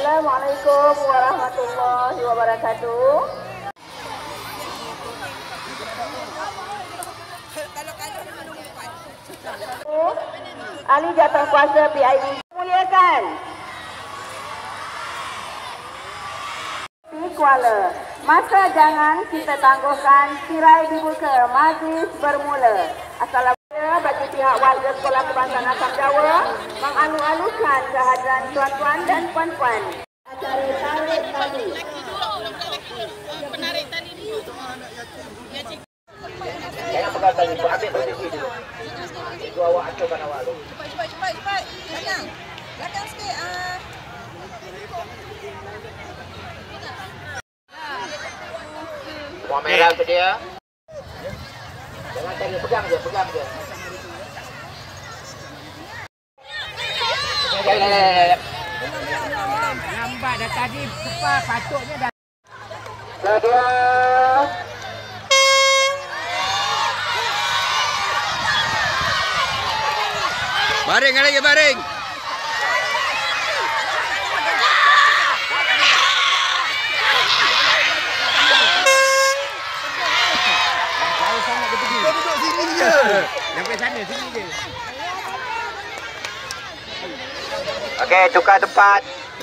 Assalamualaikum warahmatullahi wabarakatuh. Ahli Jatuh Kuasa PIB muliakan. Di Kuala, maka jangan kita tangguhkan, tirai dibuka, majlis bermula. Assalamualaikum bagi pihak warga Sekolah Kebangsaan Asam Jawa mengalu-alukan kehadiran tuan-tuan dan puan-puan. Acara tarik tali. Penarik tali dulu. Jangan pegang tali, ambil berdiri dulu. Itu awak acurkan awak dulu. Cepat. Belakang sikit. Semua merah ke dia. Jangan tali, pegang je. Lambat dah tadi, cepat patutnya dah. Kedua. Baring lagi, baring. Duduk sini je. Sampai sana, sini je. Okey, tukar tempat.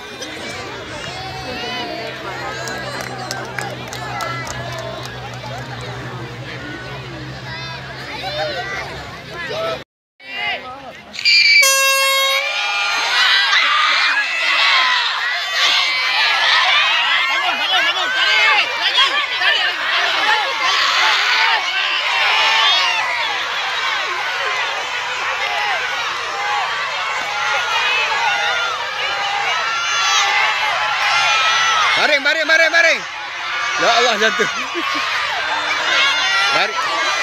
Baring. Ya Allah, jatuh. Baring.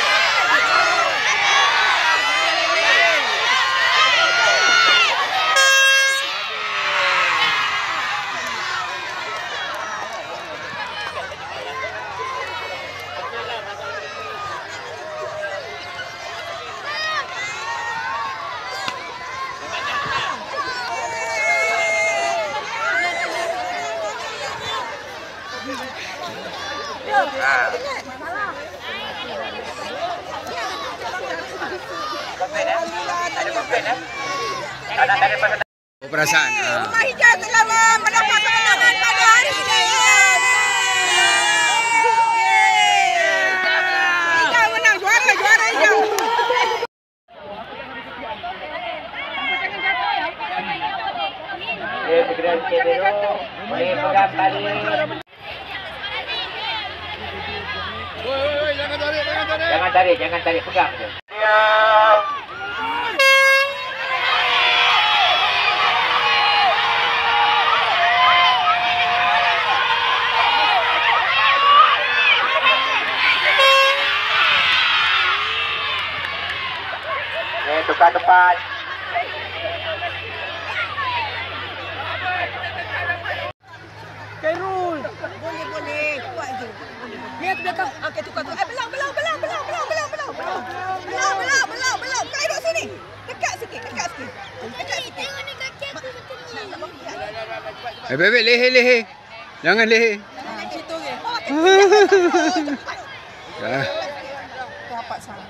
Perasaan. Rumah Hijau telah mendapat kemenangan pada hari ini. Hijau menang, juara Hijau. Segera sikit dulu. Boleh pegang tali. Jangan tarik, pegang je. Tukar tempat. Khairul. Boleh. Kuat je. Lihat belakang. Okey, tukar. Belau. Khairul sini. Dekat sikit. Tengok ni kaki aku macam ni. Bebek leher. Jangan leher. Situ ke? Dah. Dapat sana.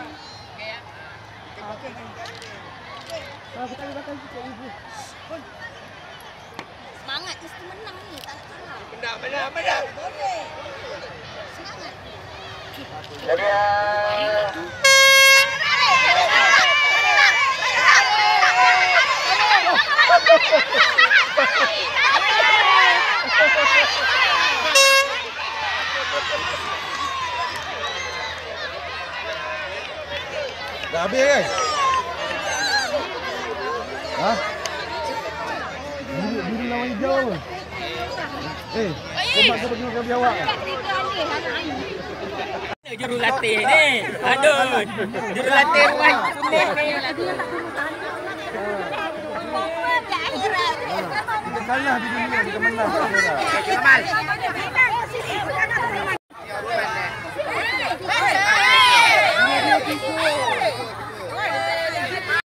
Semangat mesti menang ni, tak nak kalah. Menang. Boleh. Semangat. Dah habis kan? Ha? Biru lawan hijau apa? Kau pergi makan biawak. Jurulatih ni. Aduh. Jurulatih rumah kulit ni. Kita kalah di dunia, kita menang. Kamal.